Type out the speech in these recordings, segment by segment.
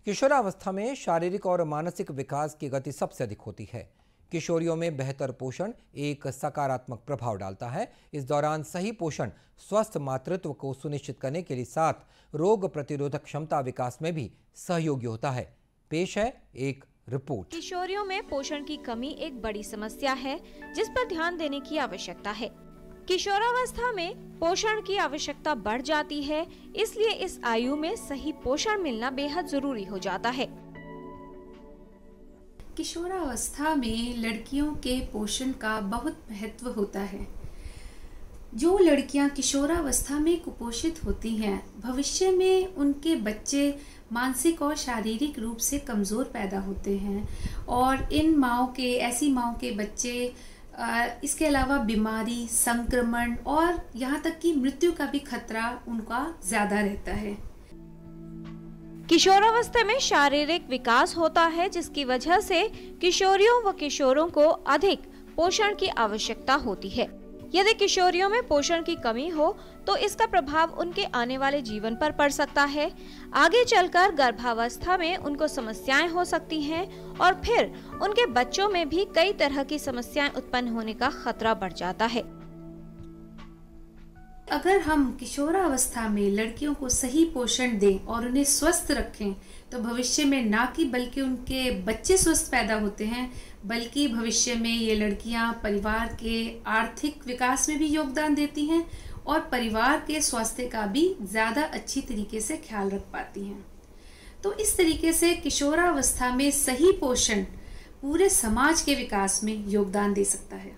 किशोरावस्था में शारीरिक और मानसिक विकास की गति सबसे अधिक होती है। किशोरियों में बेहतर पोषण एक सकारात्मक प्रभाव डालता है। इस दौरान सही पोषण स्वस्थ मातृत्व को सुनिश्चित करने के लिए साथ रोग प्रतिरोधक क्षमता विकास में भी सहयोगी होता है। पेश है एक रिपोर्ट। किशोरियों में पोषण की कमी एक बड़ी समस्या है जिस पर ध्यान देने की आवश्यकता है। किशोरावस्था में पोषण की आवश्यकता बढ़ जाती है, इसलिए इस आयु में सही पोषण मिलना बेहद जरूरी हो जाता है। किशोरावस्था में लड़कियों के पोषण का बहुत महत्व होता है। जो लड़कियां किशोरावस्था में कुपोषित होती हैं, भविष्य में उनके बच्चे मानसिक और शारीरिक रूप से कमज़ोर पैदा होते हैं और ऐसी माओं के बच्चे इसके अलावा बीमारी, संक्रमण और यहाँ तक कि मृत्यु का भी खतरा उनका ज्यादा रहता है। किशोरावस्था में शारीरिक विकास होता है, जिसकी वजह से किशोरियों व किशोरों को अधिक पोषण की आवश्यकता होती है। यदि किशोरियों में पोषण की कमी हो तो इसका प्रभाव उनके आने वाले जीवन पर पड़ सकता है। आगे चलकर गर्भावस्था में उनको समस्याएं हो सकती हैं और फिर उनके बच्चों में भी कई तरह की समस्याएं उत्पन्न होने का खतरा बढ़ जाता है। अगर हम किशोरावस्था में लड़कियों को सही पोषण दें और उन्हें स्वस्थ रखें तो भविष्य में ना कि बल्कि उनके बच्चे स्वस्थ पैदा होते हैं, बल्कि भविष्य में ये लड़कियां परिवार के आर्थिक विकास में भी योगदान देती हैं और परिवार के स्वास्थ्य का भी ज़्यादा अच्छी तरीके से ख्याल रख पाती हैं। तो इस तरीके से किशोरावस्था में सही पोषण पूरे समाज के विकास में योगदान दे सकता है।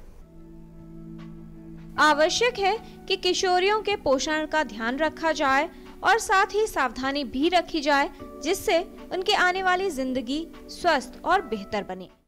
आवश्यक है कि किशोरियों के पोषण का ध्यान रखा जाए और साथ ही सावधानी भी रखी जाए, जिससे उनके आने वाली जिंदगी स्वस्थ और बेहतर बने।